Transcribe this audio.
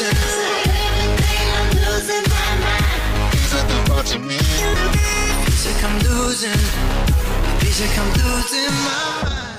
losing. I'm losing my mind. Things like I'm watching me. Feels like I'm losing. Feels like I'm losing my mind.